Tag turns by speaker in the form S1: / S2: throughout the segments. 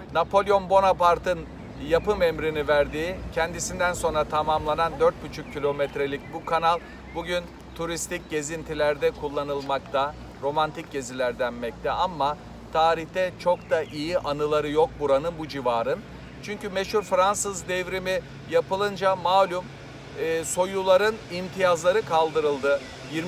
S1: Napolyon Bonaparte'ın yapım emrini verdiği, kendisinden sonra tamamlanan 4,5 kilometrelik bu kanal bugün turistik gezintilerde kullanılmakta, romantik geziler denmekte ama tarihte çok da iyi anıları yok buranın, bu civarın. Çünkü meşhur Fransız devrimi yapılınca malum soyluların imtiyazları kaldırıldı.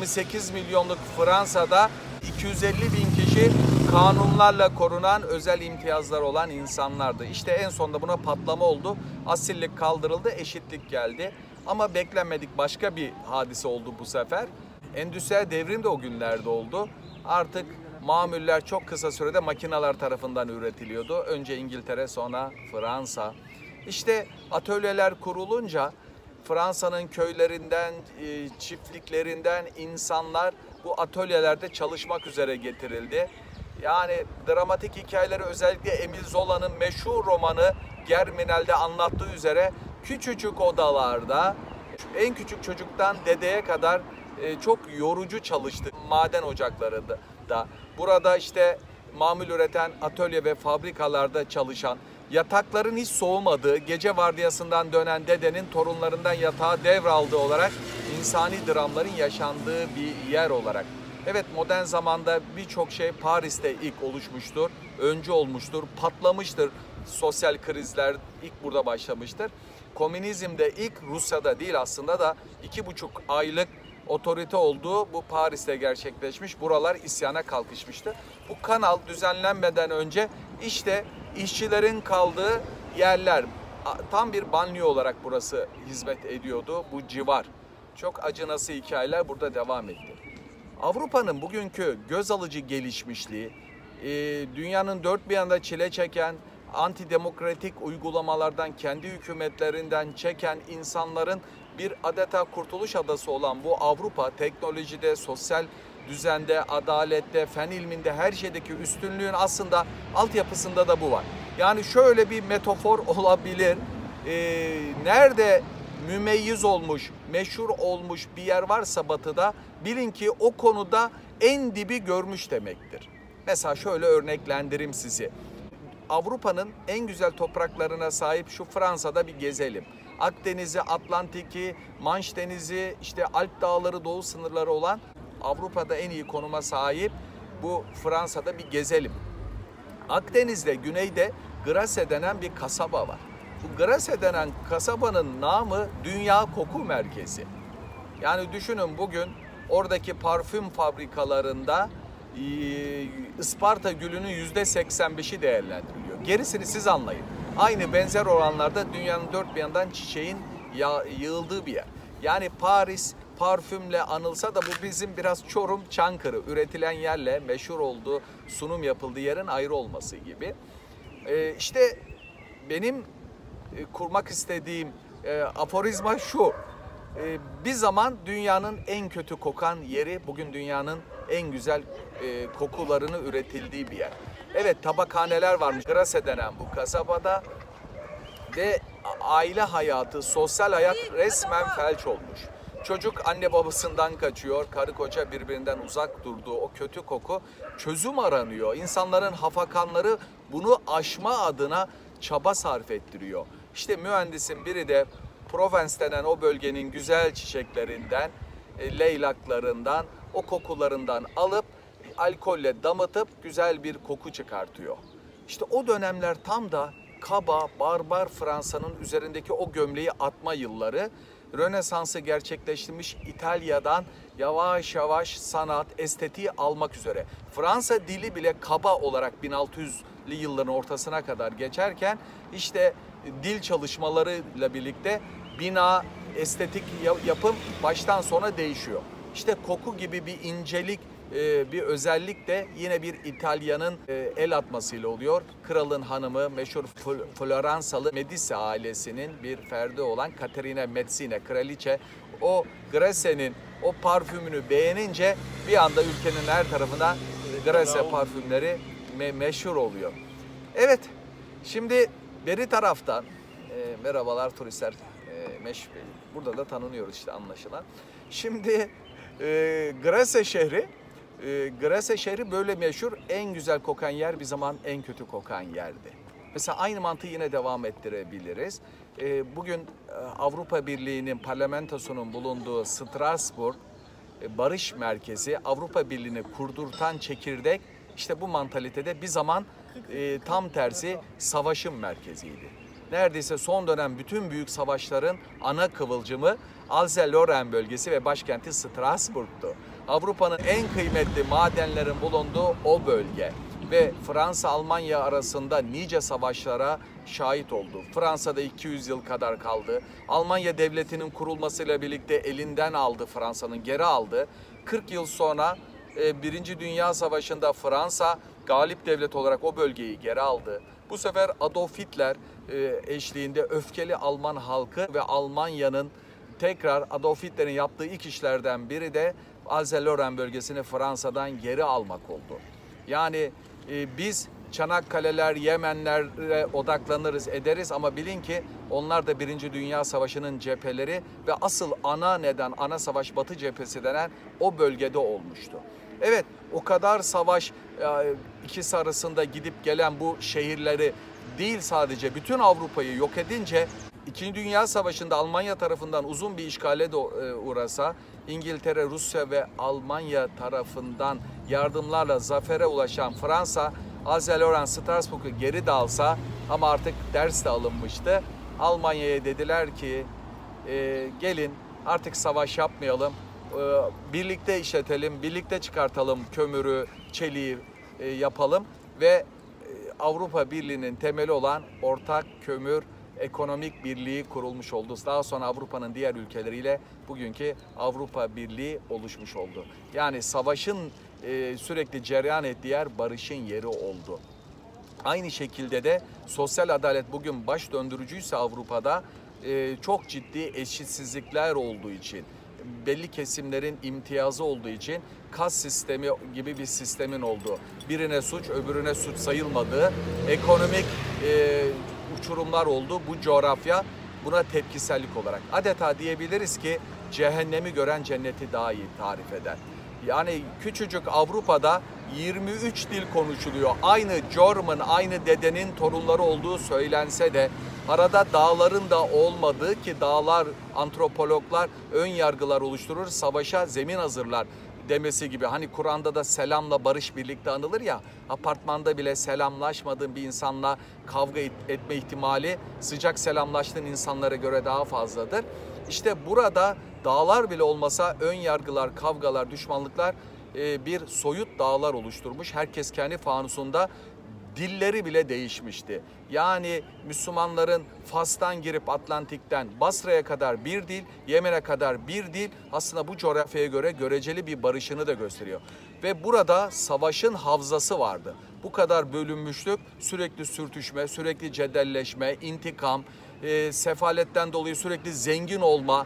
S1: 28 milyonluk Fransa'da 250 bin kişi kanunlarla korunan özel imtiyazlar olan insanlardı. İşte en sonunda buna patlama oldu. Asillik kaldırıldı, eşitlik geldi. Ama beklenmedik başka bir hadise oldu bu sefer. Endüstriyel devrim de o günlerde oldu. Artık mamuller çok kısa sürede makineler tarafından üretiliyordu. Önce İngiltere, sonra Fransa. İşte atölyeler kurulunca Fransa'nın köylerinden, çiftliklerinden insanlar bu atölyelerde çalışmak üzere getirildi. Yani dramatik hikayeleri özellikle Emile Zola'nın meşhur romanı Germinal'de anlattığı üzere küçücük odalarda en küçük çocuktan dedeye kadar çok yorucu çalıştı maden ocaklarında. Burada işte mamul üreten atölye ve fabrikalarda çalışan, yatakların hiç soğumadığı, gece vardiyasından dönen dedenin torunlarından yatağı devraldığı olarak insani dramların yaşandığı bir yer olarak. Evet, modern zamanda birçok şey Paris'te ilk oluşmuştur, öncü olmuştur, patlamıştır. Sosyal krizler ilk burada başlamıştır. Komünizm de ilk Rusya'da değil aslında da 2,5 aylık otorite olduğu bu Paris'te gerçekleşmiş. Buralar isyana kalkışmıştı. Bu kanal düzenlenmeden önce işte işçilerin kaldığı yerler, tam bir banliyö olarak burası hizmet ediyordu, bu civar. Çok acınası hikayeler burada devam etti. Avrupa'nın bugünkü göz alıcı gelişmişliği, dünyanın dört bir yanında çile çeken, antidemokratik uygulamalardan, kendi hükümetlerinden çeken insanların bir adeta kurtuluş adası olan bu Avrupa, teknolojide, sosyal düzende, adalette, fen ilminde, her şeydeki üstünlüğün aslında altyapısında da bu var. Yani şöyle bir metafor olabilir, nerede mümeyyiz olmuş, meşhur olmuş bir yer varsa batıda, bilin ki o konuda en dibi görmüş demektir. Mesela şöyle örneklendireyim sizi. Avrupa'nın en güzel topraklarına sahip şu Fransa'da bir gezelim. Akdeniz'i, Atlantik'i, Manş Denizi, işte Alp Dağları, doğu sınırları olan Avrupa'da en iyi konuma sahip bu Fransa'da bir gezelim. Akdeniz'de, güneyde Grasse denen bir kasaba var. Bu Grasse denen kasabanın namı Dünya Koku Merkezi. Yani düşünün, bugün oradaki parfüm fabrikalarında Isparta gülünün %85'i değerlendiriliyor. Gerisini siz anlayın. Aynı benzer oranlarda dünyanın dört bir yanından çiçeğin yığıldığı bir yer. Yani Paris parfümle anılsa da bu bizim biraz Çorum, Çankırı üretilen yerle meşhur olduğu, sunum yapıldığı yerin ayrı olması gibi. İşte benim kurmak istediğim aforizma şu: bir zaman dünyanın en kötü kokan yeri, bugün dünyanın en güzel kokularını üretildiği bir yer. Evet, tabakhaneler varmış Grasse denen bu kasabada ve aile hayatı, sosyal hayat resmen felç olmuş. Çocuk anne babasından kaçıyor, karı koca birbirinden uzak durduğu o kötü koku, çözüm aranıyor. İnsanların hafakanları bunu aşma adına çaba sarf ettiriyor. İşte mühendisin biri de Provence denen o bölgenin güzel çiçeklerinden, leylaklarından, o kokularından alıp alkolle damıtıp güzel bir koku çıkartıyor. İşte o dönemler tam da kaba, barbar Fransa'nın üzerindeki o gömleği atma yılları. Rönesans'ı gerçekleştirmiş İtalya'dan yavaş yavaş sanat, estetiği almak üzere. Fransa dili bile kaba olarak 1600'lü yılların ortasına kadar geçerken işte dil çalışmalarıyla birlikte bina, estetik yapım baştan sona değişiyor. İşte koku gibi bir incelik, bir özellik de yine bir İtalyanın el atmasıyla oluyor. Kralın hanımı, meşhur Floransalı Medici ailesinin bir ferdi olan Caterina Mezzini, kraliçe, o Grasse'nin o parfümünü beğenince bir anda ülkenin her tarafına Grasse parfümleri meşhur oluyor. Evet, şimdi beri taraftan merhabalar turistler, burada da tanınıyoruz işte anlaşılan. Şimdi Grasse şehri böyle meşhur, en güzel kokan yer bir zaman en kötü kokan yerdi. Mesela aynı mantığı yine devam ettirebiliriz. Bugün Avrupa Birliği'nin parlamentosunun bulunduğu Strasbourg Barış Merkezi, Avrupa Birliği'ni kurdurtan çekirdek işte bu mantalitede bir zaman tam tersi savaşın merkeziydi. Neredeyse son dönem bütün büyük savaşların ana kıvılcımı Alsace-Lorraine bölgesi ve başkenti Strasbourg'tu. Avrupa'nın en kıymetli madenlerin bulunduğu o bölge ve Fransa-Almanya arasında nice savaşlara şahit oldu. Fransa'da 200 yıl kadar kaldı. Almanya devletinin kurulmasıyla birlikte elinden aldı, Fransa'nın geri aldı. 40 yıl sonra Birinci Dünya Savaşı'nda Fransa galip devlet olarak o bölgeyi geri aldı. Bu sefer Adolf Hitler eşliğinde öfkeli Alman halkı ve Almanya'nın tekrar Adolf Hitler'in yaptığı ilk işlerden biri de Alsace-Lorraine bölgesini Fransa'dan geri almak oldu. Yani biz Çanakkale'ler, Yemenler'e odaklanırız ederiz ama bilin ki onlar da Birinci Dünya Savaşı'nın cepheleri ve asıl ana neden, ana savaş Batı cephesi denen o bölgede olmuştu. Evet, o kadar savaş ikisi arasında gidip gelen bu şehirleri değil sadece bütün Avrupa'yı yok edince İkinci Dünya Savaşı'nda Almanya tarafından uzun bir işgale de uğrasa, İngiltere, Rusya ve Almanya tarafından yardımlarla zafere ulaşan Fransa, Alsace-Lorraine, Strasbourg'u geri de alsa ama artık ders de alınmıştı. Almanya'ya dediler ki gelin artık savaş yapmayalım, birlikte işletelim, birlikte çıkartalım kömürü, çeliği yapalım ve Avrupa Birliği'nin temeli olan ortak kömür ekonomik birliği kurulmuş oldu. Daha sonra Avrupa'nın diğer ülkeleriyle bugünkü Avrupa Birliği oluşmuş oldu. Yani savaşın sürekli cereyan ettiği yer barışın yeri oldu. Aynı şekilde de sosyal adalet bugün baş döndürücüyse Avrupa'da çok ciddi eşitsizlikler olduğu için, belli kesimlerin imtiyazı olduğu için kas sistemi gibi bir sistemin olduğu, birine suç öbürüne suç sayılmadığı ekonomik uçurumlar oldu bu coğrafya buna tepkisellik olarak. Adeta diyebiliriz ki cehennemi gören cenneti daha iyi tarif eder. Yani küçücük Avrupa'da 23 dil konuşuluyor. Aynı German, aynı dedenin torunları olduğu söylense de arada dağların da olmadığı ki dağlar antropologlar ön yargılar oluşturur, savaşa zemin hazırlar demesi gibi. Hani Kur'an'da da selamla barış birlikte anılır ya, apartmanda bile selamlaşmadığın bir insanla kavga etme ihtimali sıcak selamlaştığın insanlara göre daha fazladır. İşte burada dağlar bile olmasa ön yargılar, kavgalar, düşmanlıklar bir soyut dağlar oluşturmuş. Herkes kendi fanusunda, dilleri bile değişmişti. Yani Müslümanların Fas'tan girip Atlantik'ten Basra'ya kadar bir dil, Yemen'e kadar bir dil aslında bu coğrafyaya göre göreceli bir barışını da gösteriyor. Ve burada savaşın havzası vardı. Bu kadar bölünmüşlük, sürekli sürtüşme, sürekli cedelleşme, intikam, sefaletten dolayı sürekli zengin olma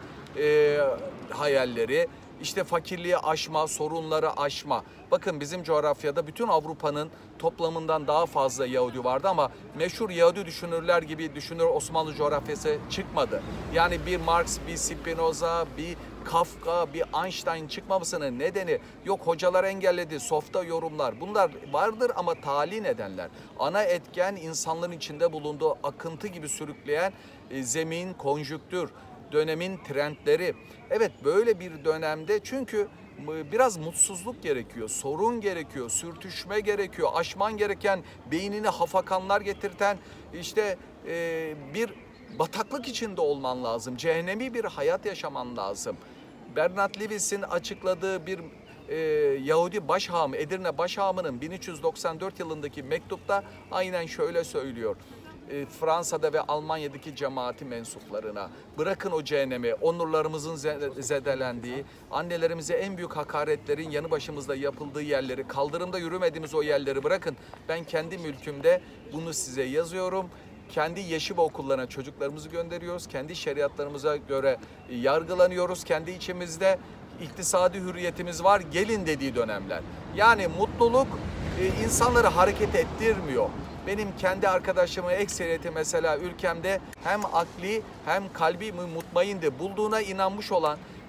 S1: hayalleri, işte fakirliği aşma, sorunları aşma. Bakın bizim coğrafyada bütün Avrupa'nın toplamından daha fazla Yahudi vardı ama meşhur Yahudi düşünürler gibi düşünür Osmanlı coğrafyası çıkmadı. Yani bir Marx, bir Spinoza, bir Kafka, bir Einstein çıkmamasının nedeni yok, hocalar engelledi, softa yorumlar. Bunlar vardır ama tali nedenler. Ana etken insanların içinde bulunduğu akıntı gibi sürükleyen zemin, konjüktür, dönemin trendleri. Evet, böyle bir dönemde çünkü biraz mutsuzluk gerekiyor, sorun gerekiyor, sürtüşme gerekiyor, aşman gereken beynini hafakanlar getirten işte bir bataklık içinde olman lazım, cehennemi bir hayat yaşaman lazım. Bernard Lewis'in açıkladığı bir Yahudi başhağımı, Edirne başhağımının 1394 yılındaki mektupta aynen şöyle söylüyor. Fransa'da ve Almanya'daki cemaati mensuplarına bırakın o cehennemi, onurlarımızın zedelendiği, annelerimize en büyük hakaretlerin yanı başımızda yapıldığı yerleri, kaldırımda yürümediğimiz o yerleri bırakın. Ben kendi mülkümde bunu size yazıyorum. Kendi yeşil okullarına çocuklarımızı gönderiyoruz. Kendi şeriatlarımıza göre yargılanıyoruz. Kendi içimizde iktisadi hürriyetimiz var. Gelin dediği dönemler. Yani mutluluk insanları hareket ettirmiyor. Benim kendi arkadaşımın ekseriyeti mesela ülkemde hem akli hem kalbi mutmaindir. Bulduğuna inanmış olan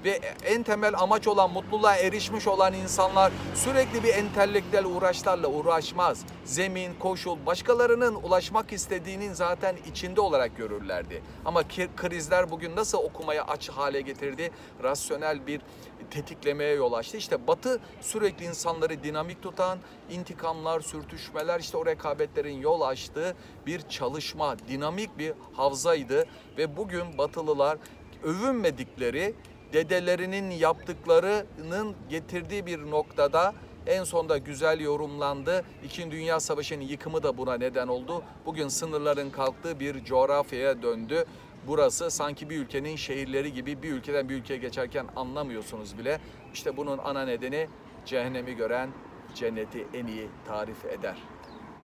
S1: ve en temel amaç olan mutluluğa erişmiş olan insanlar sürekli bir entelektüel uğraşlarla uğraşmaz. Zemin, koşul, başkalarının ulaşmak istediğinin zaten içinde olarak görürlerdi. Ama krizler bugün nasıl okumaya aç hale getirdi? Rasyonel bir tetiklemeye yol açtı. İşte Batı sürekli insanları dinamik tutan, intikamlar, sürtüşmeler, işte o rekabetlerin yol açtığı bir çalışma, dinamik bir havzaydı. Ve bugün Batılılar övünmedikleri, dedelerinin yaptıklarının getirdiği bir noktada en sonda güzel yorumlandı. İkinci Dünya Savaşı'nın yıkımı da buna neden oldu. Bugün sınırların kalktığı bir coğrafyaya döndü. Burası sanki bir ülkenin şehirleri gibi, bir ülkeden bir ülkeye geçerken anlamıyorsunuz bile. İşte bunun ana nedeni cehennemi gören cenneti en iyi tarif eder.